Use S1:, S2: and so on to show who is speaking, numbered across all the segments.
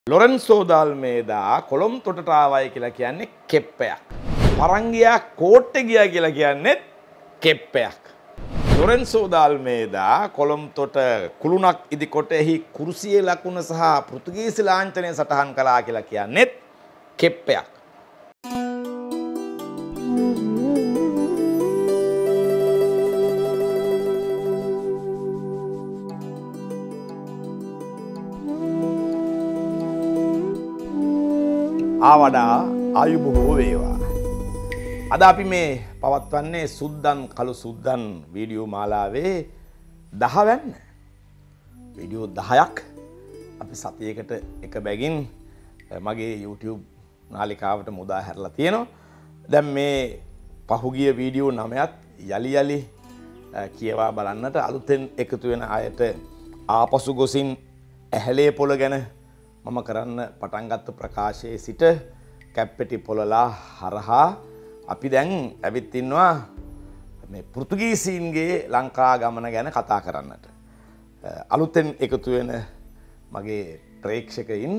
S1: ලොරන්සෝ දාල්මේදා කොළොම් තොටට ආවයි කියලා කියන්නේ කෙප්පයක්. පරංගියා කෝට්ටේ ගියා කියලා කියන්නේ කෙප්පයක්. ලොරන්සෝ දාල්මේදා කොළොම් තොට කුළුණක් ඉදිකොට එහි කුරුසියේ ලකුණ සහ පෘතුගීසි ලාංඡනය සටහන් කළා කියලා කියන්නේ කෙප්පයක්. ආවඩා ආයු බොහෝ වේවා. අද අපි මේ පවත්වන්නේ සුද්දන් කළු සුද්දන් වීඩියෝ මාලාවේ 10 වැන්න. වීඩියෝ 10ක් අපි සතියකට එක බැගින් මගේ YouTube නාලිකාවට මුදා හැරලා තියෙනවා. දැන් මේ පහුගිය වීඩියෝ 9ත් යලි යලි කියවා බලන්නට අලුතෙන් එකතු වෙන අයට ආපසු ගොසින් ඇහැලේ පොළ ගැන මම කරන්න පටන් ගත්ත ප්‍රකාශයේ සිට කැප්පෙටි පොළලා හරහා අපි දැන් ඇවිත් ඉන්නවා මේ පෘතුගීසීන්ගේ ලංකා ගමන ගැන කතා කරන්නට. අලුතෙන් එකතු වෙන මගේ ප්‍රේක්ෂකයින්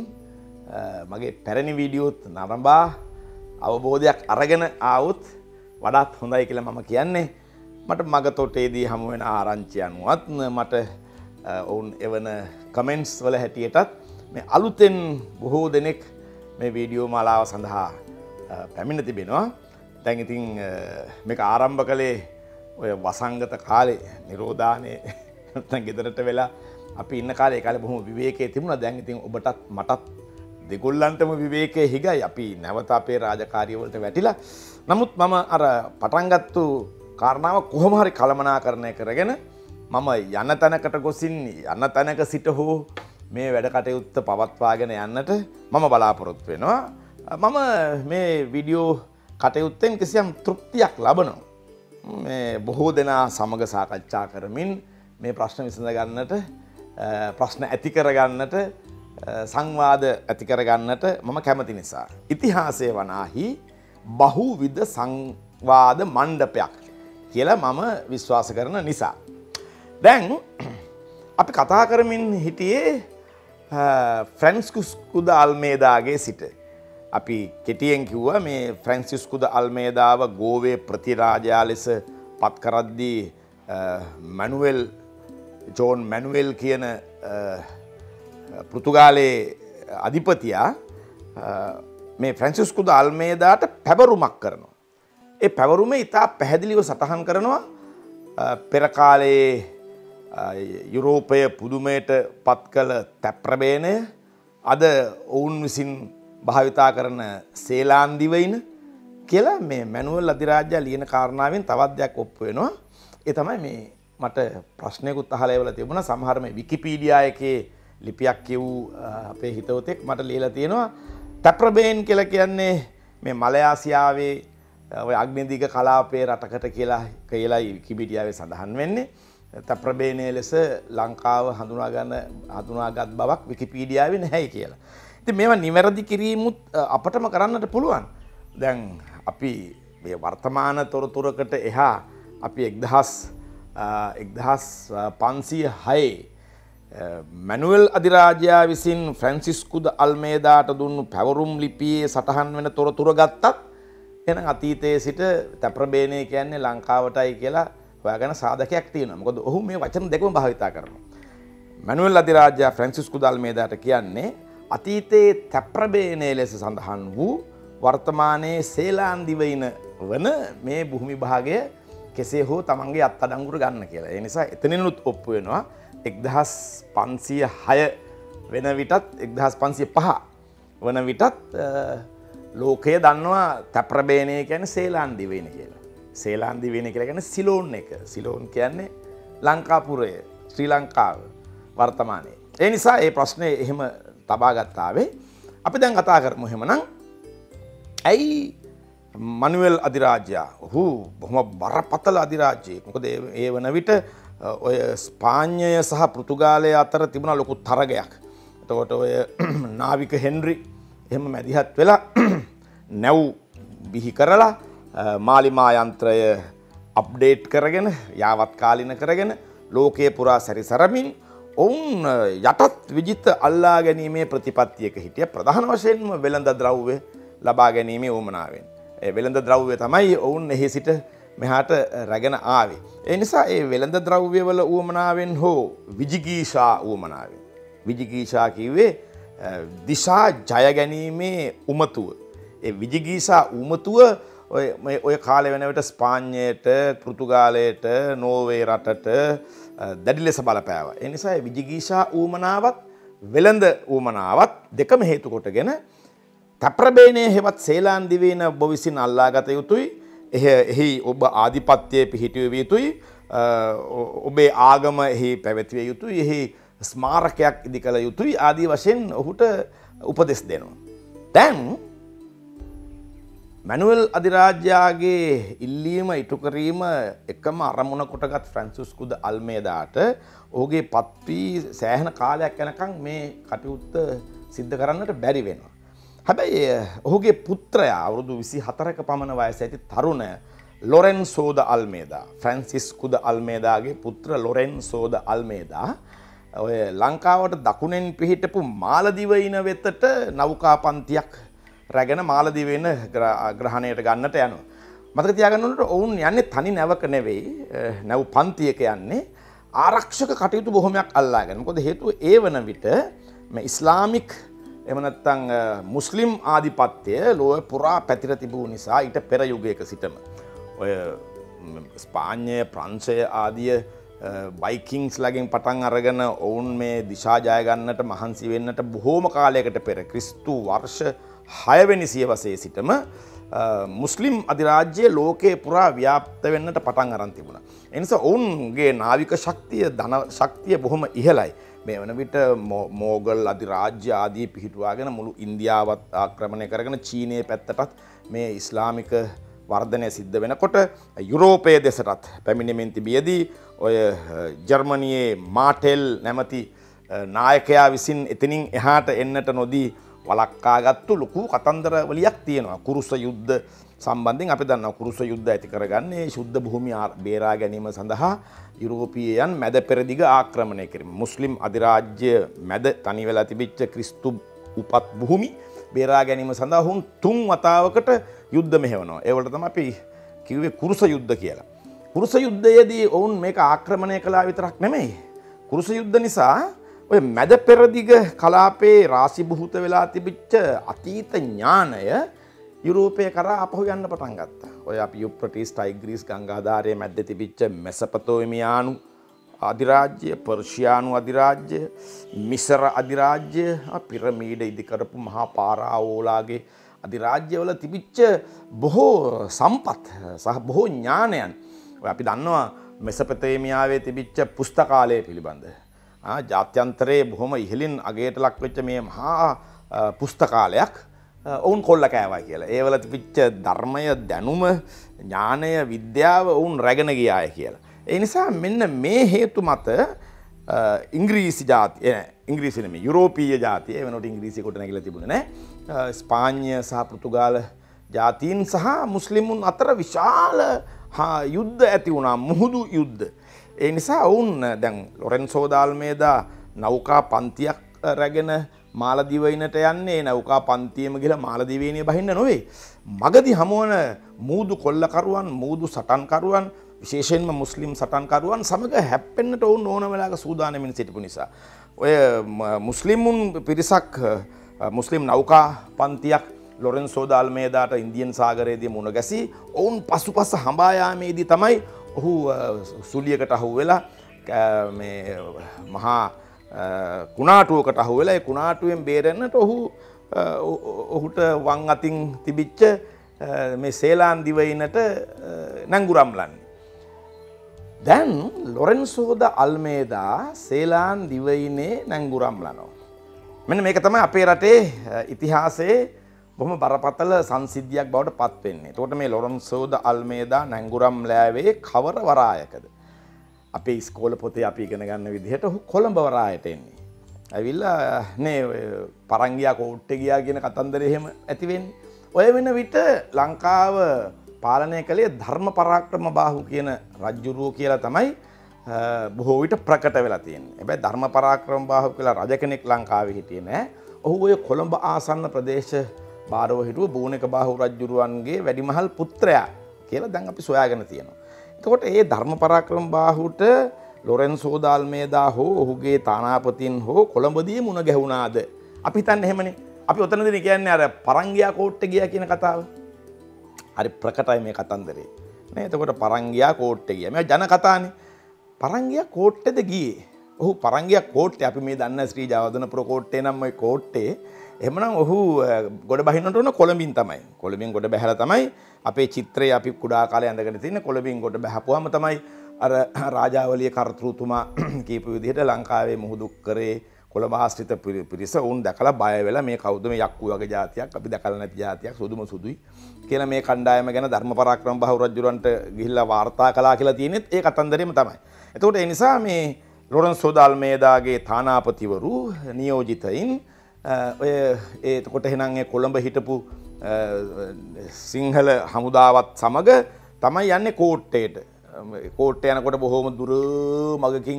S1: මගේ පැරණි වීඩියෝත් නරඹා අවබෝධයක් අරගෙන ආවොත් වඩාත් හොඳයි කියලා මම කියන්නේ. මට මගතොටේදී හමු වෙන ආරංචි අනුවත් මට ඔවුන් එවන කමෙන්ට්ස් වල හැටියටත් මේ අලුතෙන් බොහෝ දෙනෙක් මේ වීඩියෝ මාලාව සඳහා පැමිණ තිබෙනවා. දැන් ඉතින් මේක ආරම්භ කළේ ඔය වසංගත කාලේ නිරෝධානේ නැත්නම් ගෙදරට වෙලා අපි ඉන්න කාලේ ඒ කාලේ බොහොම විවේකයේ තිබුණා. දැන් ඉතින් ඔබටත් මටත් දෙගොල්ලන්ටම විවේකයේ හිගයි. අපි නැවත අපේ රාජකාරිය වලට වැටිලා. නමුත් මම අර පටන් ගත්තු කාරණාව කොහොම හරි කළමනාකරණය කරගෙන මම යන තැනකට ගොසින් යන තැනක සිට හෝ මේ වැඩ කටයුත්ත පවත්වාගෙන යන්නට මම බලාපොරොත්තු වෙනවා. මම මේ වීඩියෝ කටයුත්තෙන් කිසියම් තෘප්තියක් ලබනවා. මේ බොහෝ දෙනා සමග සාකච්ඡා කරමින් මේ ප්‍රශ්න විසඳ ගන්නට, ප්‍රශ්න ඇති කර ගන්නට, සංවාද ඇති කර ගන්නට මම කැමති නිසා. ඉතිහාසයේ වනාහි බහුවිධ සංවාද මණ්ඩපයක් කියලා මම විශ්වාස කරන නිසා. දැන් අපි කතා කරමින් හිටියේ ෆ්‍රැන්සිස්කු ද අල්මේදාගේ සිට. අපි කෙටියෙන් කිව්වා මේ ෆ්‍රැන්සිස්කු ද අල්මේදාව ගෝවේ ප්‍රතිරාජයා ලෙස පත් කරද්දී ජෝන් මැනුවෙල් කියන පෘතුගාලයේ අධිපතියා මේ ෆ්‍රැන්සිස්කු ද අල්මේදාට පැවරුමක් කරනවා. ඒ පැවරුම ඉතා පැහැදිලිව සටහන් කරනවා පෙර කාලයේ යුරෝපය පුදුමයට පත් කළ තැප්‍රබේනය අද ඔවුන් විසින් භාවිතා කරන සේලාන් දිවයින කියලා මේ මැනුවල් අධිරාජ්‍ය ලියන කාරණාවෙන් තවත් දෙයක් ඔප්පු වෙනවා. ඒ තමයි මේ මට ප්‍රශ්නයකුත් අහලා එවලා තිබුණා. සමහර මේ විකිපීඩියා එකේ ලිපියක් කියවූ අපේ හිතවතෙක් මට ලියලා තියෙනවා තැප්‍රබේන් කියලා කියන්නේ මේ මලයාසියාවේ ඔය අග්නිදිග කලාපයේ රටකට කියලා විකිපීඩියාවේ සඳහන් වෙන්නේ. තැප්‍රබේනය ලෙස ලංකාව හඳුනාගත් බවක් විකිපීඩියාවේ නැහැයි කියලා. ඉතින් මේවා නිවැරදි කිරීමුත් අපටම කරන්නට පුළුවන්. දැන් අපි මේ වර්තමාන තොරතුරකට එහා අපි 1506 මැනුවෙල් අධිරාජයා විසින් ෆ්‍රැන්සිස්කු ද අල්මේදාට දුන්නු පැවරුම් ලිපියේ සටහන් වෙන තොරතුර ගත්තත් එහෙනම් අතීතයේ සිට තැප්‍රබේනය කියන්නේ ලංකාවටයි කියලා හොයාගෙන සාධකයක් තියෙනවා. මොකද ඔහු මේ වචන දෙකම භාවිතා කරනවා. මැනුවෙල් අධිරාජයා ෆ්‍රැන්සිස්කු ද අල්මේදාට කියන්නේ අතීතයේ තැප්‍රබේනය ලෙස සඳහන් වූ වර්තමානයේ සේලාන් දිවයින වන මේ භූමි භාගය කෙසේ හෝ තමන්ගේ අත්අඩංගුවට ගන්න කියලා. ඒ නිසා එතනිනුත් ඔප්පු වෙනවා 1506 වෙන විටත් 1505 වන විටත් ලෝකය දන්නවා තැප්‍රබේනය කියන්නේ සේලාන් දිවයින කියලා. සේලාන් දිවයින කියලා කියන්නේ සිලෝන් එක. සිලෝන් කියන්නේ ලංකාපුරය, ශ්‍රී ලංකාව වර්තමානයේ. ඒ නිසා මේ ප්‍රශ්නේ එහෙම තබා ගත්තාවේ. අපි දැන් කතා කරමු එහෙමනම්. ඇයි මනුවෙල් අධිරාජයා ඔහු බොහොම බරපතල අධිරාජ්‍යයෙක්. මොකද ඒ වන විට ඔය ස්පාඤ්ඤය සහ පෘතුගාලය අතර තිබුණා ලොකු තරගයක්. එතකොට ඔය නාවික හෙන්රි එහෙම මැදිහත් වෙලා නැව් බිහි කරලා මාලිමා යන්ත්‍රය අප්ඩේට් කරගෙන යාවත් කාලින කරගෙන ලෝකයේ පුරා සැරිසරමින් ඔවුන් යටත් විජිත අල්ලා ගැනීමේ ප්‍රතිපත්තියක හිටිය ප්‍රධාන වශයෙන්ම වෙළඳ ද්‍රව්‍ය ලබා ගැනීමේ උවමනාවෙන්. ඒ වෙළඳ ද්‍රව්‍ය තමයි ඔවුන් එහි සිට මෙහාට රැගෙන ආවේ. ඒ නිසා ඒ වෙළඳ ද්‍රව්‍යවල උවමනාවෙන් හෝ විජිගීෂා උවමනාවෙන්. විජිගීෂා කිව්වේ දිශා ජය ගැනීමේ උමතුව. ඒ විජිගීෂා උමතුව ඔය කාලේ වෙන විට ස්පාඤ්ඤයට, පෘතුගාලයට, නෝර්වේ රටට දැඩි ලෙස බලපෑවා. ඒ නිසා විජිගීෂා ඌමනාවත් වෙළඳ ඌමනාවත් දෙකම හේතු කොටගෙන තප්‍රබේනයේ හෙවත් සේලාන් දිවයින ඔබ විසින් අල්ලාගත යුතුයි. එහි ඔබ ආධිපත්‍යයේ පිහිටිය යුතුයි. ඔබේ ආගම එහි පැවැත්විය යුතුයි. එහි ස්මාරකයක් ඉදි කළ යුතුයි. ආදී වශයෙන් ඔහුට උපදෙස් දෙනවා. දැන් මැනුවල් අධිරාජ්‍යයාගේ ඉල්ලීම ඉටු කිරීම එකම අරමුණ කොටගත් ෆ්‍රැන්සිස්කු ද අල්මේදාට ඔහුගේ පත්වී සෑහෙන කාලයක් යනකම් මේ කටයුත්ත සිද්ධ කරන්නට බැරි වෙනවා. හැබැයි ඔහුගේ පුත්‍රයා අවුරුදු 24ක පමණ වයස ඇති තරුණ ලොරෙන්සෝ ද අල්මේදා, ෆ්‍රැන්සිස්කු ද අල්මේදාගේ පුත්‍ර ලොරෙන්සෝ ද අල්මේදා ඔය ලංකාවට දකුණෙන් පිහිටපු මාලදිවයින වෙතට නෞකා පන්තියක් රැගෙන මාලදිවයින ග්‍රහණයට ගන්නට යනවා. මතක තියාගන්න ඕනේ ඔවුන් යන්නේ තනි නැවක නෙවෙයි, නැව් පන්තියක යන්නේ ආරක්ෂක කටයුතු බොහොමයක් අල්ලාගෙන. මොකද හේතුව ඒ වන විට මේ ඉස්ලාමික් එහෙම නැත්නම් මුස්ලිම් ආධිපත්‍යය ලෝක පුරා පැතිර තිබූ නිසා ඊට පෙර යුගයක සිටම ඔය ස්පාඤ්ඤය, ප්‍රංශය ආදී වයිකින්ස් ලගෙන් පටන් අරගෙන ඔවුන් මේ දිශා ජය ගන්නට මහන්සි වෙන්නට බොහෝම කාලයකට පෙර ක්‍රිස්තු වර්ෂ 6 වෙනි සියවසේ සිටම මුස්ලිම් අධිරාජ්‍යයේ ලෝකේ පුරා ව්‍යාප්ත වෙන්නට පටන් අරන් තිබුණා. ඒ නිසා ඔවුන්ගේ නාවික ශක්තිය, ධන ශක්තිය බොහොම ඉහළයි. මේ වන විට මෝගල් අධිරාජ්‍ය ආදී පිහිටුවාගෙන මුළු ඉන්දියාවත් ආක්‍රමණය කරගෙන චීනයේ පැත්තටත් මේ ඉස්ලාමික වර්ධනය සිද්ධ වෙනකොට යුරෝපයේ දෙසටත් පැමිණෙමින් තිබියදී ඔය ජර්මනියේ මාටෙල් නැමැති නායකයා විසින් එතනින් එහාට එන්නට නොදී වළක්වාගත්තු ලොකු කතන්දර වලියක් තියෙනවා. කුරුස යුද්ධ සම්බන්ධයෙන් අපි දන්නවා කුරුස යුද්ධ ඇති කරගන්නේ ශුද්ධ භූමිය බේරා ගැනීම සඳහා යුරෝපීයයන් මැද පෙරදිග ආක්‍රමණය කිරීම. මුස්ලිම් අධිරාජ්‍ය මැද තනි වෙලා තිබිච්ච ක්‍රිස්තු උපත් භූමි බේරා ගැනීම සඳහා වුන් 3 වතාවකට යුද්ධ මෙහෙවනවා. ඒවලට තමයි අපි කිව්වේ කුරුස යුද්ධ කියලා. කුරුස යුද්ධයේදී ඔවුන් මේක ආක්‍රමණය කළා විතරක් නෙමෙයි. කුරුස යුද්ධ නිසා ඔය මැද පෙරදිග කලාපේ රාශිභූත වෙලා තිබිච්ච අතීත ඥානය යුරෝපය කරා අපහු යන්න පටන් ගත්තා. ඔය අපි යුප්‍රටිස් ටයිග්‍රීස් ගංගාධාරයේ මැද්දේ තිබිච්ච මෙසපතෝමියානු අධිරාජ්‍ය, පර්ෂියානු අධිරාජ්‍ය, මිසර අධිරාජ්‍ය, පිරමීඩ ඉදි කරපු මහා පාරාවෝලාගේ අධිරාජ්‍යවල තිබිච්ච බොහෝ සම්පත් සහ බොහෝ ඥානයන් අපි දන්නවා මෙසපතෝමියාවේ තිබිච්ච පුස්තකාලය පිළිබඳ. ජාත්‍යන්තරයේ බොහොම ඉහළින් අගයට ලක් වෙච්ච මේ මහා පුස්තකාලයක් ඔවුන් කොල්ල කෑවා කියලා. ඒවල තිබිච්ච ධර්මය, දැනුම, ඥානය, විද්‍යාව ඔවුන් රැගෙන ගියාය කියලා. ඒ නිසා මෙන්න මේ හේතු මත ඉංග්‍රීසි ජාතිය, ඉංග්‍රීසි නෙමෙයි යුරෝපීය ජාතිය, ඒ වෙනකොට ඉංග්‍රීසි කොට නැගිලා තිබුණේ නැහැ. ස්පාඤ්ඤ සහ පෘතුගාල ජාතීන් සහ මුස්ලිමුන් අතර විශාල යුද්ධ ඇති වුණා, මුහුදු යුද්ධ. ඒ නිසා ඔවුන් දැන් ලොරෙන්සෝ ද අල්මේදා නෞකා පන්තියක් රැගෙන මාලදිවයිනට යන්නේ නෞකා පන්තියම ගිහලා මාලදිවයිනේ බහින්න නොවේ. මගදී හමුවන මූදු කොල්ලකරුවන්, මූදු සටන්කරුවන්, විශේෂයෙන්ම මුස්ලිම් සටන්කරුවන් සමග හැප්පෙන්නට ඔවුන් ඕන වෙලාවක සූදානම්ින් සිටපු නිසා ඔය මුස්ලිමුන් පිරිසක් මුස්ලිම් නෞකා පන්තියක් ලොරෙන්සෝ ද අල්මේදාට ඉන්දියන් සාගරයේදී මුණ ගැසී ඔවුන් පසුපස හඹා යාමේදී තමයි ඔහු සුලියකට අහු වෙලා මේ මහා කුණාටුවකට අහු වෙලා ඒ කුණාටුවෙන් බේරෙන්නට ඔහුට වම් අතින් තිබිච්ච මේ සේලාන් දිවයිනට නැංගුරම්ලන්නේ. දැන් ලොරෙන්සෝ ද අල්මේදා සේලාන් දිවයිනේ නැංගුරම්ලනවා. මෙන්න මේක තමයි අපේ රටේ ඉතිහාසයේ බොහොම බරපතල සංසිද්ධියක් බවට පත් වෙන්නේ. එතකොට මේ ලොරෙන්සෝ ද අල්මේදා නැංගුරම් ලෑවේ කවර වරායකද? අපේ ඉස්කෝල පොතේ අපි ඉගෙන ගන්න විදිහට ඔහු කොළඹ වරායට එන්නේ. ඇවිල්ලා නේ පරංගියා කෝට්ටේ ගියා කියන කතන්දරේ එහෙම ඇති වෙන්නේ. ඔය වෙන විට ලංකාව පාලනය කළේ ධර්ම පරාක්‍රම බාහු කියන රජුරුව කියලා තමයි බොහෝ විට ප්‍රකට වෙලා තියෙන්නේ. හැබැයි ධර්ම පරාක්‍රම බාහු කියලා රජ කෙනෙක් ලංකාවේ හිටියේ නෑ. ඔහු ඔය කොළඹ ආසන්න ප්‍රදේශ බාරව හිටුව බෝනක බාහු රජුරුවන්ගේ වැඩිමහල් පුත්‍රයා කියලා දැන් අපි සොයාගෙන තියෙනවා. එතකොට මේ ධර්ම පරාක්‍රම බාහුට ලොරෙන්සෝ ද අල්මේදා හෝ ඔහුගේ තානාපතින් හෝ කොළඹදී මුණ ගැහුණාද? අපි හිතන්නේ එහෙමනේ. අපි ඔතනදී කියන්නේ අර පරංගියා කෝට්ටේ ගියා කියන කතාව. හරි ප්‍රකටයි මේ කතන්දරේ. නේ එතකොට පරංගියා කෝට්ටේ ගියා. මේ ජන කතානේ. පරංගියා කෝට්ටේද ගියේ? ඔහු පරංගියා කෝට්ටේ අපි මේ දන්න ශ්‍රී ජයවර්ධනපුර කෝට්ටේ නම් ওই කෝට්ටේ. එහෙමනම් ඔහු ගොඩ බහින්නට උන කොළඹින් තමයි. කොළඹින් ගොඩ බැහැලා තමයි අපේ චිත්‍රයේ අපි කුඩා කාලේ ඇඳගෙන තියෙන කොළඹින් ගොඩ බහපුවාම තමයි අර රාජාවලිය කර්තෘතුමා කියපු විදිහට ලංකාවේ මුහුදු කරේ කොළඹ ආශ්‍රිත පිරිස උන් දැකලා බය වෙලා මේ කවුද මේ යක්කු වගේ જાතියක් අපි දැකලා නැති જાතියක් සුදුම සුදුයි කියලා මේ කණ්ඩායම ගැන ධර්ම පරාක්‍රම බාහු රජුරන්ට ගිහිල්ලා වාර්තා කළා කියලා තියෙනෙත් ඒ කතන්දරෙම තමයි. එතකොට ඒ නිසා මේ ලොරන්සෝ ද අල්මේදාගේ තානාපතිවරු නියෝජිතයින් ඔය එතකොට එහෙනම් ඒ කොළඹ හිටපු සිංහල හමුදාවත් සමග තමයි යන්නේ කෝට්ටේට. කෝට්ටේ යනකොට බොහොම දුර මගකින්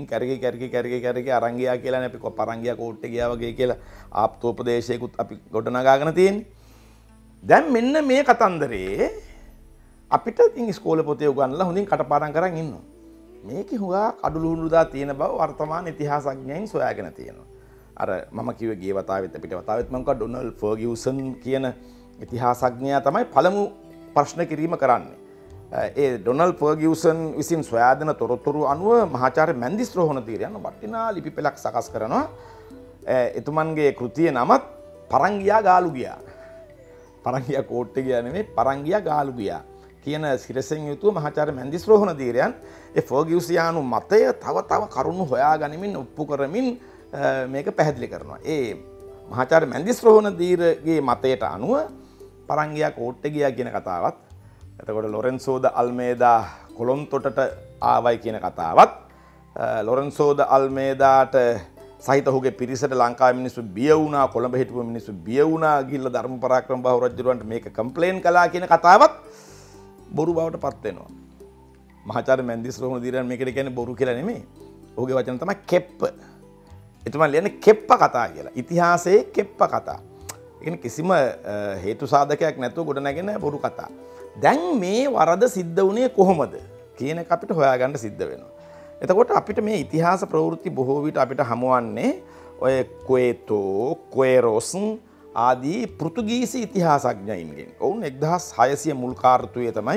S1: කැරකි අරන් ගියා කියලානේ අපි පරංගියා කෝට්ටේ ගියා වගේ කියලා ආප්තෝපදේශයකුත් අපි ගොඩනගාගෙන තියෙන්නේ. දැන් මෙන්න මේ කතන්දරේ අපිට ඉතින් ඉස්කෝලේ පොතේ උගන්වලා හොඳින් කටපාඩම් කරන් ඉන්නවා. මේකේ හුඟා අඩලුහුණුදා තියෙන බව වර්තමාන ඉතිහාසඥයන් සොයාගෙන තියෙනවා. අර මම කිව්වේ ගිය වතාවෙත් අපිට වතාවෙත් මම කිව්වා ඩොනල්ඩ් ෆර්ගියුසන් කියන ඉතිහාසඥයා තමයි පළමු ප්‍රශ්න කිරීම කරන්නේ. ඒ ඩොනල්ඩ් ෆර්ගියුසන් විසින් සොයා දෙන තොරතුරු අනුව මහාචාර්ය මැන්දිස් රෝහණ තීරයන් වටිනා ලිපි පෙළක් සකස් කරනවා. එතුමන්ගේ කෘතියේ නමත් පරංගියා ගාලු ගියා. පරංගියා කෝට්ටේ ගියා නෙමෙයි පරංගියා ගාලු ගියා කියන සිරසෙන් යුතුව මහාචාර්ය මැන්දිස් රෝහණ තීරයන් ඒ ෆර්ගියුසියානු මතය තව කරුණු හොයා ගනිමින් ඔප්පු කරමින් මේක පැහැදිලි කරනවා. ඒ මහාචාර්ය මැන්දිස් රෝහණ තීරගේ මතයට අනුව පරංගියා කෝට්ටේ ගියා කියන කතාවත් එතකොට ලොරෙන්සෝ ද අල්මේදා කොළොන්තොටට ආවයි කියන කතාවත් ලොරෙන්සෝ ද අල්මේදාට සහිත ඔහුගේ පිරිසට ලංකාවේ මිනිස්සු බිය වුණා කොළඹ හිටපු මිනිස්සු බිය වුණා ගිහිල්ලා ධර්ම පරාක්‍රම බාහු රජුරවන්ට මේක කම්ප්ලේන් කළා කියන කතාවත් බොරු බවට පත් වෙනවා. මහාචාර්ය මැන්දිස් රෝහණ තීරයන් මේකට කියන්නේ බොරු කියලා නෙමෙයි. ඔහුගේ වචන තමයි කෙප්ප. එතුමා ලියන්නේ කෙප්ප කතා කියලා. ඉතිහාසයේ කෙප්ප කතා. ඒ කියන්නේ කිසිම හේතු සාධකයක් නැතුව ගොඩනැගෙන බොරු කතා. දැන් මේ වරද සිද්ධ වුණේ කොහොමද කියන එක අපිට හොයාගන්න සිද්ධ වෙනවා. එතකොට අපිට මේ ඉතිහාස ප්‍රවෘත්ති බොහෝ විට අපිට හමුවන්නේ ඔය ක්වේතෝ, ක්වේරොස් ආදී පෘතුගීසි ඉතිහාසඥයින්ගෙන්. ඔවුන් 1600 මුල් කාර්තුවේ තමයි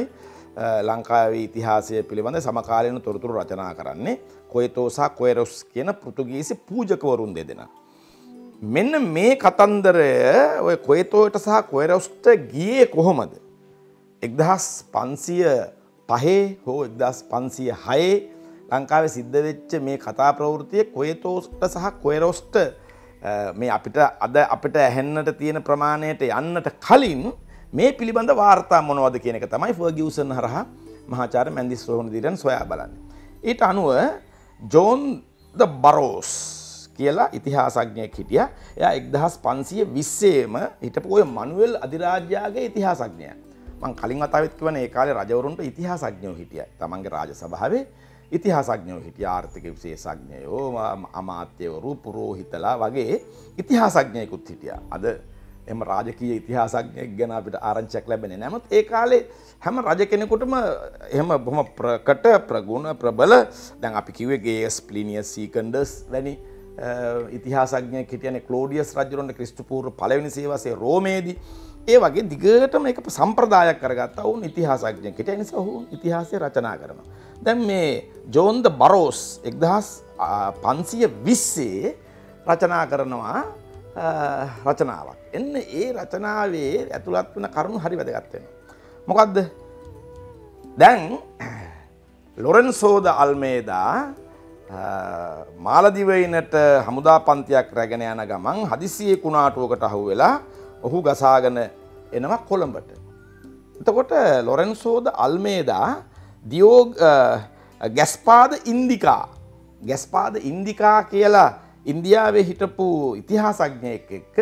S1: ලංකාවේ ඉතිහාසය පිළිබඳ සමකාලීන තොරතුරු රචනා කරන්නේ. ක්වේතෝ සහ ක්වේරොස් කියන පෘතුගීසි පූජකවරුන් දෙදෙනා. මෙන්න මේ කතන්දරය ඔය ක්වේතෝට සහ ක්වේරොස්ට ගියේ කොහොමද? 1505 හෝ 1506 ලංකාවේ සිද්ධ වෙච්ච මේ කතා ප්‍රවෘත්තිය ක්වේතෝස්ට සහ ක්වේරොස්ට මේ අපිට ඇහෙන්නට තියෙන ප්‍රමාණයට යන්නට කලින් මේ පිළිබඳ වාර්තා මොනවද කියන එක තමයි ෆර්ගියුසන් හරහා මහාචාර්ය මැන්දිස් රෝහණ තීරයන් සොයා බලන්නේ. ඊට අනුව ජෝන් ද බරෝස් කියලා ඉතිහාසඥයෙක් හිටියා. එයා 1520ේම හිටපු ඔය මනුවෙල් අධිරාජ්‍යයාගේ ඉතිහාසඥයා. මං කලින් වතාවෙත් කිව්වනේ ඒ කාලේ රජවරුන්ට ඉතිහාසඥයෝ හිටියා. තමන්ගේ රාජ සභාවේ ඉතිහාසඥයෝ හිටියා. ආර්ථික විශේෂඥයෝ, අමාත්‍යවරු, පුරෝහිතලා වගේ ඉතිහාසඥයෙකුත් හිටියා. අද එම රාජකීය ඉතිහාසඥයෙක් ගැන අපිට ආරංචියක් ලැබෙන්නේ නැහැ. නමුත් ඒ කාලේ හැම රජ කෙනෙකුටම එහෙම බොහොම ප්‍රකට, ප්‍රගුණ, ප්‍රබල දැන් අපි කිව්වේ ගේයස්, ප්ලිනියස්, සීකන්ඩස් වැනි ඉතිහාසඥයෙක් හිටියනේ. ක්ලෝඩියස් රජුරන්ට ක්‍රිස්තු පූර්ව පළවෙනි සියවසේ රෝමේදී ඒ වගේ දිගටම එක සම්ප්‍රදායක් කරගත්තා. ඔවුන් ඉතිහාසඥයෙක් හිටියා. ඒ නිසා ඔහු ඉතිහාසය රචනා කරනවා. දැන් මේ ජෝන් ද බරෝස් 1520 රචනා කරනවා රචනාවක්. එන්න ඒ රචනාවේ ඇතුළත් වෙන කරුණු හරි වැදගත් වෙනවා. මොකද්ද? දැන් ලොරෙන්සෝ ද අල්මේදා මාලදිවයිනට හමුදා පන්තියක් රැගෙන යන ගමන් හදිසියේ කුණාටුවකට අහු වෙලා ඔහු ගසාගෙන එනවා කොළඹට. එතකොට ලොරෙන්සෝ ද අල්මේදා දියෝග් ගැස්පාද ඉන්දිකා කියලා ඉන්දියාවේ හිටපු ඉතිහාසඥයෙක් එක්ක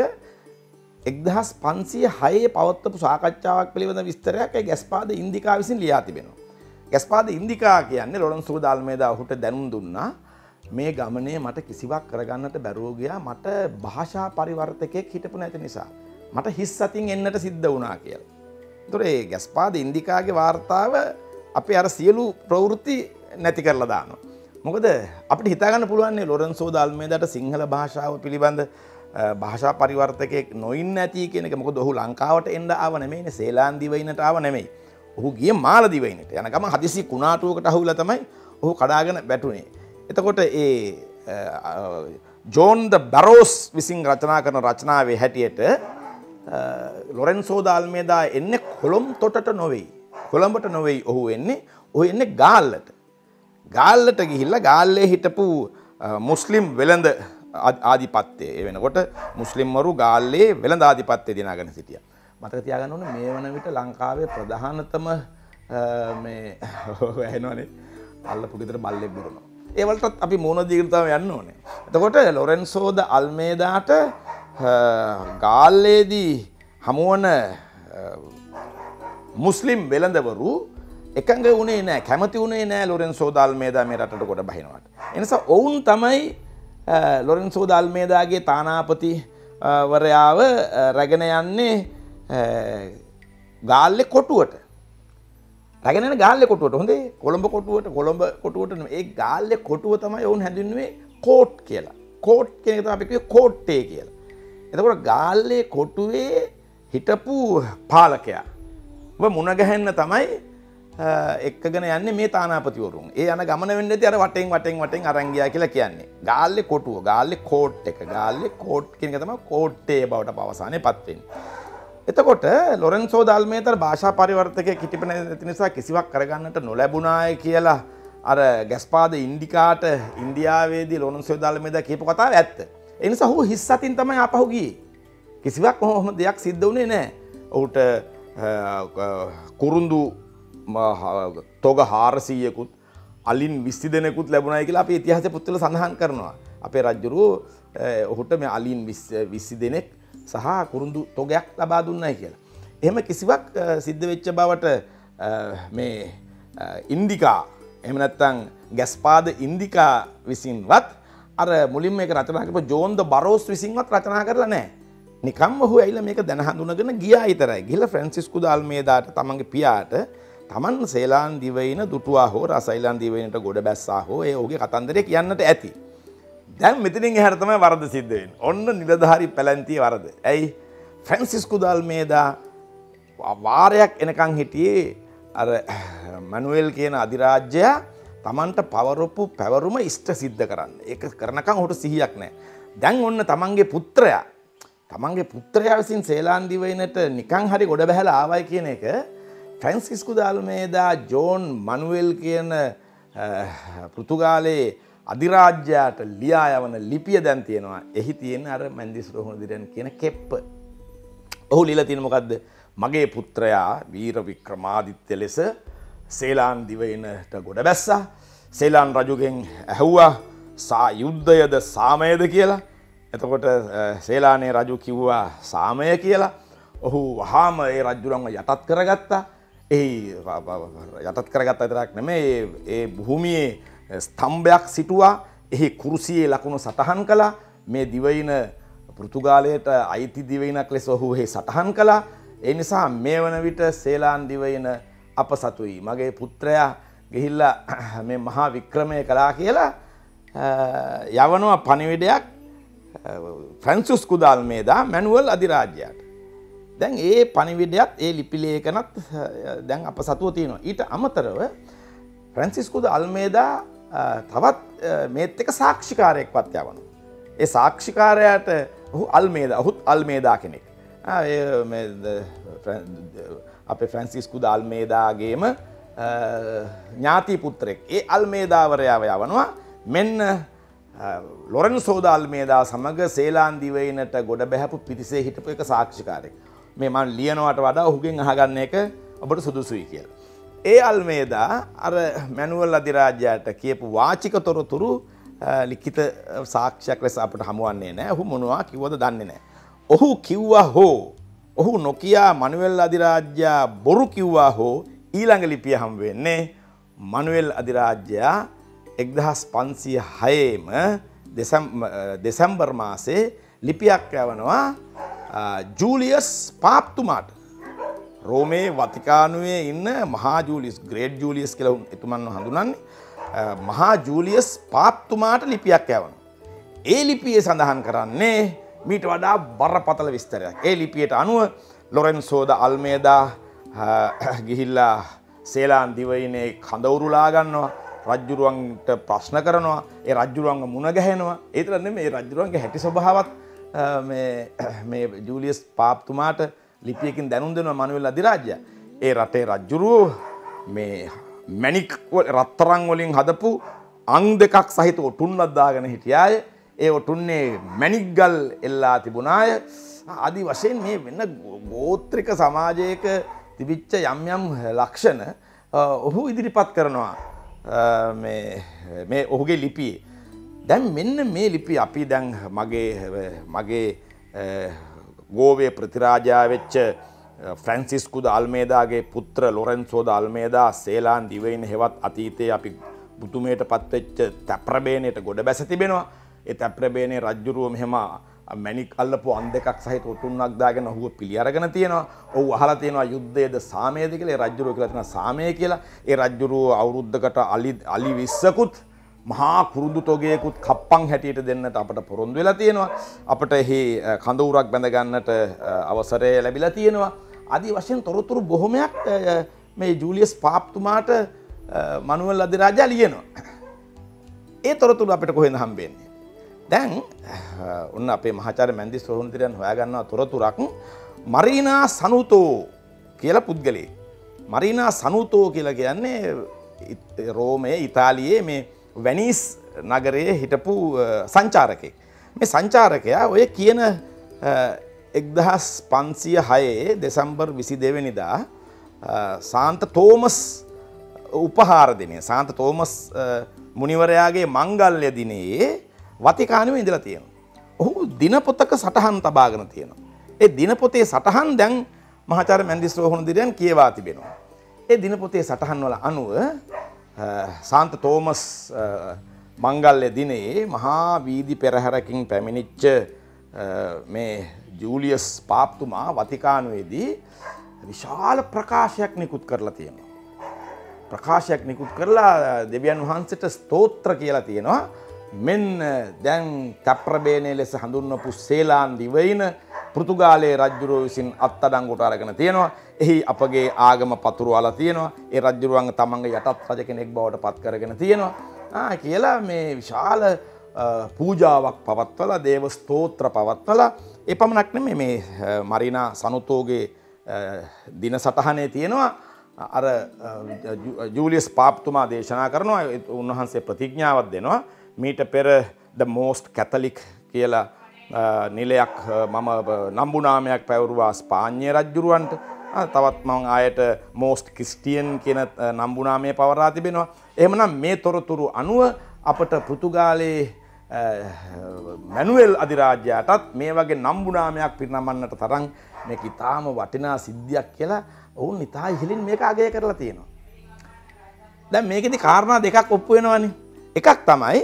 S1: 1506 පවත්වපු සාකච්ඡාවක් පිළිබඳ විස්තරයක් ඒ ගැස්පාද ඉන්දිකා විසින් ලියා තිබෙනවා. ගැස්පාද ඉන්දිකා කියන්නේ ලොරන්සෝ ද අල්මේදා ඔහුට දැනුම් දුන්නා මේ ගමනේ මට කිසිවක් කරගන්නට බැරුව ගියා මට භාෂා පරිවර්තකයෙක් හිටපු නැති නිසා මට හිස් අතින් එන්නට සිද්ධ වුණා කියලා. ඒතොර ඒ ගැස්පාද ඉන්දිකාගේ වාර්තාව අපේ අර සියලු ප්‍රවෘත්ති නැති කරලා දානවා. මොකද අපිට හිතා ගන්න පුළුවන් නේ ලොරන්සෝ ද අල්මේදාට සිංහල භාෂාව පිළිබඳ භාෂා පරිවර්තකයෙක් නොඉන්න ඇති කියන එක. මොකද ඔහු ලංකාවට එන්න ආව නෙමෙයිනේ, සේලාන් දිවයිනට ආව නෙමෙයි. ඔහු ගියේ මාලදිවයිනට. යන ගම හදිසි කුණාටුවකට අහුවිලා තමයි ඔහු කඩාගෙන වැටුනේ. එතකොට ඒ ජෝන් ද බැරෝස් විසින් රචනා කරන රචනාවේ හැටියට ලොරෙන්සෝ ද අල්මේදා එන්නේ කොළඹ තොටට නොවේයි. කොළඹට නොවේයි ඔහු එන්නේ. ඔහු එන්නේ ගාල්ලට. ගාල්ලට ගිහිල්ලා ගාල්ලේ හිටපු මුස්ලිම් වෙළඳ ආධිපත්‍යය. ඒ වෙනකොට මුස්ලිම්වරු ගාල්ලේ වෙළඳ ආධිපත්‍යය දිනාගෙන සිටියා. මතක තියාගන්න ඕනේ මේ වන විට ලංකාවේ ප්‍රධානතම මේ ඇහෙනවනේ අල්ලපු ගෙදර බල්ලෙක් බොරනවා. ඒ වලටත් අපි මූණ දීගෙන තමයි යන්න ඕනේ. එතකොට ලොරෙන්සෝ ද අල්මේදාට ගාල්ලේදී හමුවන මුස්ලිම් වෙළඳවරු එකඟ වුණේ නැහැ, කැමති වුණේ නැහැ ලොරෙන්සෝ ද අල්මේදා මේ රටට කොට බහිනවට. ඒ නිසා ඔවුන් තමයි ලොරෙන්සෝ ද අල්මේදාගේ තානාපති වරයාව රැගෙන යන්නේ ගාල්ලේ කොටුවට. රැගෙන යන ගාල්ලේ කොටුවට. හොඳේ කොළඹ කොටුවට නෙමෙයි. ඒ ගාල්ලේ කොටුව තමයි ඔවුන් හැඳින්වුවේ කෝට් කියලා. කෝට් කියන එක තමයි අපි කිව්වේ කෝට්ටේ කියලා. එතකොට ගාල්ලේ කොටුවේ හිටපු පාලකයා ඔබ මුණ ගැහෙන්න තමයි එක්කගෙන යන්නේ මේ තානාපතිවරුන්. ඒ යන ගමන වෙන්නේ නැති අර වටෙන් අරන් ගියා කියලා කියන්නේ. ගාල්ලේ කොටුව, ගාල්ලේ කෝට් එක, ගාල්ලේ කෝට් කියන එක තමයි කෝට්ටේ බවට අවසානයේපත් වෙන්නේ. එතකොට ලොරෙන්සෝ ද අල්මේදා භාෂා පරිවර්තකයෙක් හිටිපෙ නැති නිසා කිසිවක් කරගන්නට නොලැබුණාය කියලා අර ගැස්පාද ඉන්දිකාට ඉන්දියාවේදී ලොරෙන්සෝ ද අල්මේදා කියපු කතාව ඇත්ත. ඒ නිසා ඔහු හිස් අතින් තමයි ආපහු ගියේ. කිසිවක් ඔහොම දෙයක් සිද්ධ වුණේ නැහැ. ඔහුට කුරුඳු තොග 400කුත් අලින් 20 දෙනෙකුත් ලැබුණායි කියලා අපේ ඉතිහාසයේ පුත්වල සඳහන් කරනවා. අපේ රජුරෝ ඔහුට මේ අලින් 20 දෙනෙක් සහ කුරුඳු තොගයක් ලබා දුන්නයි කියලා. එහෙම කිසිවක් සිද්ධ වෙච්ච බවට මේ ඉන්දිකා එහෙම නැත්නම් ගැස්පාද ඉන්දිකා විසින්වත් අර මුලින්ම මේක රචනා කරපු ජෝන් ද බරෝස් විසින්වත් රචනා කරලා නැහැ. නිකම්ම ඔහු ඇවිල්ලා මේක දැන හඳුනගෙන ගියා විතරයි. ගිහලා ෆ්‍රැන්සිස්කෝ ද අල්මේදාට තමන්ගේ පියාට තමන් සේලාන් දිවයින දුටුවා හෝ රසයිලාන් දිවයිනට ගොඩ බැස්සා හෝ ඒ ඔහුගේ කතන්දරය කියන්නට ඇති. දැන් මෙතනින් එහාට තමයි වරද සිද්ධ වෙන්නේ. ඔන්න නිලධාරී පැලැන්තියේ වරද. ඇයි ෆ්‍රැන්සිස්කෝ ද අල්මේදා වාරයක් එනකන් හිටියේ අර මැනුවෙල් කියන අධිරාජ්‍යයා තමන්ට පවරපු පැවරුම ඉෂ්ට සිද්ධ කරන්න. ඒක කරනකම් ඔහුට සිහියක් නැහැ. දැන් ඔන්න තමන්ගේ පුත්‍රයා විසින් සේලාන් දිවයිනට නිකන් හරි ගොඩ බැහැලා ආවයි කියන එක ෆ්‍රැන්සිස්කෝ ද අල්මේදා ජෝන් මනුවෙල් කියන පෘතුගාලයේ අධිරාජ්‍යයට ලියා යවන ලිපිය දැන් තියෙනවා. එහි තියෙන අර මැන්දිස් රෝහණදිරන් කියන කෙප්ප. ඔහු ලියලා තියෙන මොකද්ද? මගේ පුත්‍රයා වීර වික්‍රමාදිත්‍ය ලෙස සේලාන් දිවයිනට ගොඩ බැස්සා. සේලාන් රජුගෙන් ඇහුවා යුද්ධයද සාමයද කියලා. එතකොට සේලානේ රජු කිව්වා සාමය කියලා. ඔහු වහාම ඒ රජුරන්ව යටත් කරගත්තා. යටත් කරගත්තා විතරක් නෙමෙයි ඒ භූමියේ ස්තම්භයක් සිටුවා. එහි කුරුසියේ ලකුණු සටහන් කළා. මේ දිවයින පෘතුගාලයට අයිති දිවයිනක් ලෙස ඔහු එහි සටහන් කළා. ඒ නිසා මේ වන විට සේලාන් දිවයින අප සතුයි. මගේ පුත්‍රයා ගිහිල්ලා මේ මහා වික්‍රමය කළා කියලා යවනවා පණිවිඩයක් ෆ්‍රැන්සිස්කෝ ද අල්මේදා මැනුවල් අධිරාජ්‍යයට. දැන් ඒ පණිවිඩයත් ඒ ලිපි ලේඛනත් දැන් අප සතුව තියෙනවා. ඊට අමතරව ෆ්‍රැන්සිස්කෝ ද අල්මේදා තවත් මේත් එක සාක්ෂිකාරයෙක්වත් යවනවා. ඒ සාක්ෂිකාරයාට ඔහුත් අල්මේදා කෙනෙක්. අපේ ෆ්‍රැන්සිස්කෝ ද අල්මේදාගේම ඥාති පුත්‍රයෙක්. ඒ අල්මේදාවරයාව යවනවා. මෙන්න ලොරෙන්සෝ ද අල්මේදා සමග සේලාන් දිවයිනට ගොඩ බැහැපු පිරිසේ හිටපු එක සාක්ෂිකාරයෙක්. මේ මම ලියනවට වඩා ඔහුගෙන් අහගන්න එක ඔබට සුදුසුයි කියලා. ඒ අල්මේදා අර මැනුවල් අධිරාජ්‍යයට කියපු වාචික තොරතුරු ලිඛිත සාක්ෂියක් ලෙස අපට හමුවන්නේ නැහැ. ඔහු මොනවා කිව්වද දන්නේ නැහැ. ඔහු කිව්වා හෝ ඔහු නොකියා මැනුවල් අධිරාජ්‍යයා බොරු කිව්වා හෝ ඊළඟ ලිපිය හම් වෙන්නේ මනුවෙල් අධිරාජ්‍යයා 1506ම දෙසැම්බර් මාසේ ලිපියක් යවනවා ජූලියස් පාප්තුමාට. රෝමේ වතිකානුවේ ඉන්න මහා ජූලියස් ග්‍රේට් ජූලියස් කියලා එතුමන්ව හඳුනන්නේ. මහා ජූලියස් පාප්තුමාට ලිපියක් යවනවා. ඒ ලිපියේ සඳහන් කරන්නේ මීට වඩා බරපතල විස්තරයක්. ඒ ලිපියට අනුව ලොරෙන්සෝ ද අල්මේදා ගිහිල්ලා සේලාන් දිවයිනේ කඳවුරුලා ගන්නවා. රජ්ජුරුවන්ට ප්‍රශ්න කරනවා. ඒ රජ්ජුරුවන්ව මුණ ගැහෙනවා. ඒ විතර නෙමෙයි මේ රජ්ජුරුවන්ගේ හැටි ස්වභාවත් මේ ජූලියස් පාප්තුමාට ලිපියකින් දැනුම් දෙනවා මනුවෙල් අධිරාජ්‍යයා. ඒ රටේ රජ්ජුරුවෝ මේ මැණික් රත්තරන් වලින් හදපු අං දෙකක් සහිත ඔටුන්නක් දාගෙන හිටියාය. ඒ ඔටුන්නේ මැණික් ගල් එල්ලා තිබුණාය. ආදි වශයෙන් මේ වෙන ගෝත්‍රික සමාජයක තිබිච්ච යම් යම් ලක්ෂණ ඔහු ඉදිරිපත් කරනවා මේ ඔහුගේ ලිපියේ. දැන් මෙන්න මේ ලිපිය අපි දැන් මගේ ගෝවේ ප්‍රතිරාජා වෙච්ච ෆ්‍රැන්සිස්කු ද අල්මේදාගේ පුත්‍ර ලොරෙන්සෝ ද අල්මේදා සේලාන් දිවයින හෙවත් අතීතයේ අපි බුතුමේට පත්වෙච්ච තැප්‍රබේනයට ගොඩ බැස තිබෙනවා. ඒ තැප්‍රබේනේ රජ්ජුරුව මෙහෙම මැණික් අල්ලපු අන් දෙකක් සහිත උතුන්නක් දාගෙන ඔහුව පිළි අරගෙන තියෙනවා. ඔහු අහලා තියෙනවා යුද්ධයේද සාමයේද කියලා. ඒ රජ්ජුරුව කියලා තියෙනවා සාමය කියලා. ඒ රජ්ජුරුව අවුරුද්දකට අලි 20කුත් මහා කුරුදු තොගයකුත් කප්පන් හැටියට දෙන්නට අපට පොරොන්දු වෙලා තියෙනවා. අපට එහි කඳවුරක් බැඳ ගන්නට අවසරය ලැබිලා තියෙනවා. ආදී වශයෙන් තොරතුරු බොහොමයක් මේ ජූලියස් පාප්තුමාට මනුවෙල් අධිරාජ්‍යයා ලියනවා. ඒ තොරතුරු අපිට කොහෙන්ද හම්බෙන්නේ? දැන් ඔන්න අපේ මහාචාර්ය මැන්දිස් රෝහණතිරයන් හොයාගන්නවා තොරතුරක් මරීනා සනුතෝ කියලා පුද්ගලයෙක්. මරීනා සනුතෝ කියලා කියන්නේ රෝමයේ ඉතාලියේ මේ වෙනිස් නගරයේ හිටපු සංචාරකයෙක්. මේ සංචාරකයා ඔය කියන 1506 දෙසැම්බර් 22 වෙනිදා සාන්ත තෝමස් උපහාර දිනය සාන්ත තෝමස් මුනිවරයාගේ මංගල්‍ය දිනයේ වතිකානුවේ ඉඳලා තියෙනවා. ඔහු දිනපොතක සටහන් තබාගෙන තියෙනවා. ඒ දිනපොතේ සටහන් දැන් මහාචාර්ය මැන්දිස් රෝහණදිරියන් කියවා තිබෙනවා. ඒ දිනපොතේ සටහන් වල අනුව සාන්ත තෝමස් මංගල්‍ය දිනයේ මහා වීදි පෙරහැරකින් පැමිණිච්ච මේ ජූලියස් පාප්තුමා වතිකානුවේදී විශාල ප්‍රකාශයක් නිකුත් කරලා තියෙනවා. ප්‍රකාශයක් නිකුත් කරලා දෙවියන් වහන්සේට ස්තෝත්‍ර කියලා තියෙනවා. මෙන්න දැන් තැප්‍රබේනේ ලෙස හඳුන්වපු සේලාන් දිවයින පෘතුගාලයේ රජුරෝ විසින් අත්අඩංගුවට අරගෙන තියෙනවා. එහි අපගේ ආගම පතුරවලා තියෙනවා. ඒ රජුරුවන් තමන්ගේ යටත් රජ කෙනෙක් බවට පත් කරගෙන තියෙනවා. කියලා මේ විශාල පූජාවක් පවත්වලා දේව ස්තෝත්‍ර පවත්වලා ඒ පමණක් නෙමෙයි මේ මරීනා සනුතෝගේ දින සටහනේ තියෙනවා. අර ජූලියස් පාප්තුමා දේශනා කරනවා. උන්වහන්සේ ප්‍රතිඥාවක් දෙනවා. මීට පෙර the most catholic කියලා නිලයක් මම නම්බුනාමයක් පැවරුවා ස්පාඤ්ඤ රජුරවන්ට. තවත් මම ආයට most christian කියන නම්බුනාමය පවරා තිබෙනවා. එහෙමනම් මේ තොරතුරු අනුව අපට පෘතුගාලයේ මැනුවෙල් අධිරාජ්‍යයටත් මේ වගේ නම්බුනාමයක් පිරිනමන්නට තරම් මේක ඉතාම වටිනා සිද්ධියක් කියලා ඔවුන් ඉතා ඉහළින් මේක අගය කරලා තියෙනවා. දැන් මේකෙදි කාරණා දෙකක් ඔප්පු වෙනවානේ. එකක් තමයි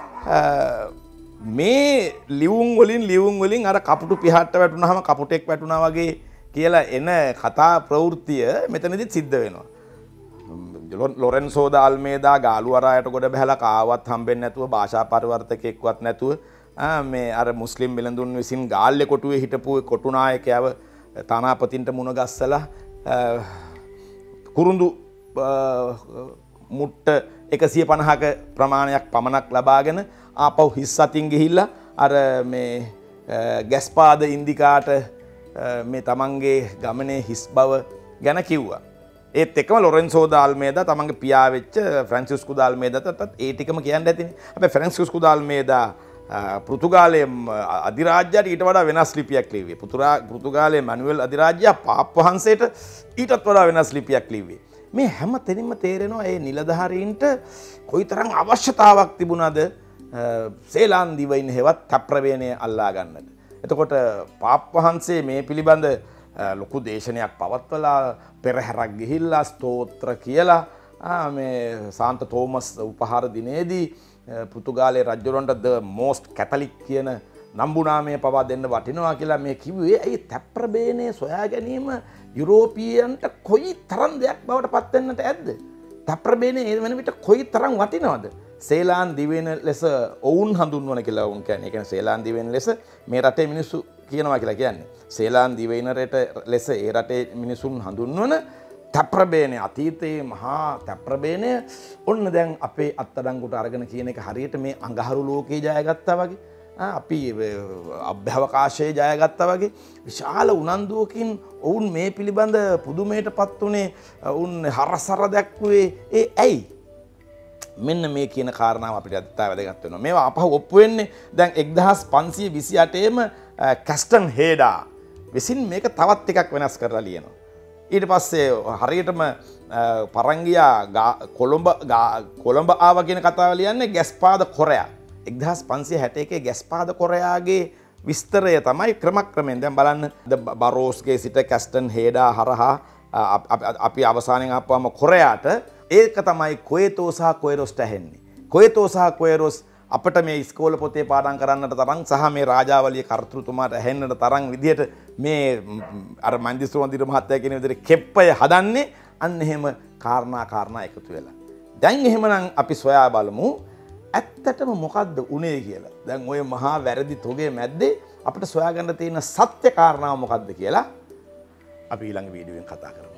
S1: මේ ලියුම් වලින් අර කපුටු පිහට්ට වැටුනහම කපුටෙක් වැටුණා වගේ කියලා එන කතා ප්‍රවෘත්තිය මෙතනදිත් සිද්ධ වෙනවා. ලොරෙන්සෝ ද අල්මේදා ගාලු අරායට ගොඩ බහැලා කාවත් හම්බෙන්නේ නැතුව භාෂා පරිවර්තකෙක්වත් නැතුව මේ අර මුස්ලිම් වෙළඳුන් විසින් ගාල්ලේ කොටුවේ හිටපු කොටු නායකයව තානාපතින්ට මුණ ගස්සලා කුරුඳු මුට්ට 150ක ප්‍රමාණයක් පමණක් ලබාගෙන ආපහු හිස් අතින් ගිහිල්ලා අර මේ ගැස්පාද ඉන්දිකාට මේ තමන්ගේ ගමනේ හිස් බව ගැන කිව්වා. ඒත් එක්කම ලොරෙන්සෝ ද අල්මේදා තමන්ගේ පියා වෙච්ච ෆ්‍රැන්සිස්කු ද අල්මේදාටත් ඒ ටිකම කියන්න ඇතිනේ. හැබැයි ෆ්‍රැන්සිස්කු ද අල්මේදා පෘතුගාලයේ අධිරාජ්‍යයට ඊට වඩා වෙනස් ලිපියක් ලිව්වේ. පෘතුගාලයේ මැනුවෙල් අධිරාජ්‍යයා පාප් වහන්සේට ඊටත් වඩා වෙනස් ලිපියක් ලිව්වේ. මේ හැම තැනින්ම තේරෙනවා මේ නිලධාරීන්ට කොයිතරම් අවශ්‍යතාවක් තිබුණාද සේලාන් දිවයින හෙවත් තැප්‍රවේනය අල්ලා ගන්නට. එතකොට පාප් වහන්සේ මේ පිළිබඳ ලොකු දේශනයක් පවත්වලා පෙරහැරක් ගිහිල්ලා ස්තෝත්‍ර කියලා මේ සාන්ත තෝමස් උපහාර දිනේදී පෘතුගාලයේ රජුරන්ට ද most කැතලික් කියන නම්බුනාමය පවා දෙන්න වටිනවා කියලා මේ කිව්වේ. ඇයි තැප්‍රබේනය සොයා ගැනීම යුරෝපීයන්ට කොයි තරම් දෙයක් බවට පත් වෙන්නට ඇද්ද? තැප්‍රබේනය ඒ වෙන විට කොයි තරම් වටිනවද? සේලාන් දිවෙන ලෙස ඔවුන් හඳුන්වන කියලා ඔවුන් කියන්නේ. ඒ කියන්නේ සේලාන් දිවෙන ලෙස මේ රටේ මිනිස්සු කියනවා කියලා කියන්නේ. සේලාන් දිවෙන රට ලෙස ඒ රටේ මිනිසුන් හඳුන්වන තැප්‍රබේනය අතීතයේ මහා තැප්‍රබේනය ඔන්න දැන් අපේ අත්අඩංගුවට අරගෙන කියන එක හරියට මේ අඟහරු ලෝකේ ජයගත්තා වගේ. අපි අභ්‍යවකාශයේ ජයගත්තා වගේ විශාල උනන්දුවකින් ඔවුන් මේ පිළිබඳ පුදුමයටපත් උනේ ඔවුන් හරසර දැක්ුවේ ඒ ඇයි? මෙන්න මේ කියන කාරණාව අපිට අත්‍යවශ්‍ය වැදගත් වෙනවා. මේවා අපහු ඔප්පු වෙන්නේ දැන් 1528ෙම කැස්ටන් හේඩා විසින් මේක තවත් ටිකක් වෙනස් කරලා ලියනවා. ඊට පස්සේ හරියටම පරංගියා කොළඹ ආවා කියන කතාව ලියන්නේ ගැස්පාද කොරයා. 1561 ගැස්පාද කොරයාගේ විස්තරය තමයි ක්‍රමක්‍රමයෙන් දැන් බලන්න බරෝස්ගේ සිට කැස්ටන් හේඩා හරහා අපි අවසානයෙන් ආපුවම කොරයාට ඒක තමයි කොයතෝ සහ කොයරොස්ට ඇහෙන්නේ. කොයතෝ සහ කොයරොස් අපිට මේ ඉස්කෝල පොතේ පාඩම් කරන්නට තරම් සහ මේ රාජාවලිය කර්තෘතුමාට ඇහෙන්නට තරම් විදිහට මේ අර මන්දිස්වන්දිර මහත්තයා කියන විදිහට කෙප්පය හදන්නේ අන්න එහෙම කාරණා එකතු වෙලා. දැන් එහෙමනම් අපි සොයා බලමු ඇත්තටම මොකද්ද උනේ කියලා. දැන් ওই මහා වැරදි තොගේ මැද්දේ අපිට සොයාගන්න තියෙන සත්‍ය කාරණාව මොකද්ද කියලා අපි ඊළඟ වීඩියෝෙන් කතා කරමු.